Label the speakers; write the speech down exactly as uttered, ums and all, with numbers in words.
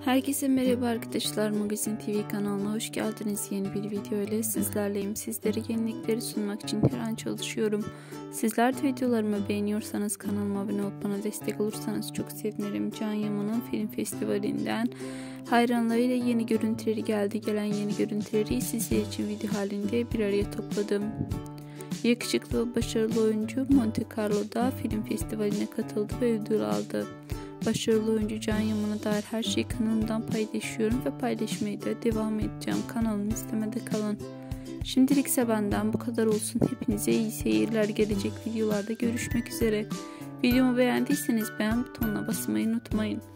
Speaker 1: Herkese merhaba arkadaşlar, Magazin T V kanalına hoş geldiniz. Yeni bir video ile sizlerleyim. Sizlere yenilikleri sunmak için her an çalışıyorum. Sizler de videolarımı beğeniyorsanız kanalıma abone olup bana destek olursanız çok sevinirim. Can Yaman'ın film festivalinden hayranlarıyla yeni görüntüleri geldi. Gelen yeni görüntüleri sizler için video halinde bir araya topladım. Yakışıklı ve başarılı oyuncu Monte Carlo'da film festivaline katıldı ve ödül aldı. Başarılı oyuncu Can Yaman'a dair her şeyi kanalımdan paylaşıyorum ve paylaşmaya da devam edeceğim. Kanalımı izlemede kalın. Şimdilik ise benden bu kadar olsun. Hepinize iyi seyirler. Gelecek videolarda görüşmek üzere. Videomu beğendiyseniz beğen butonuna basmayı unutmayın.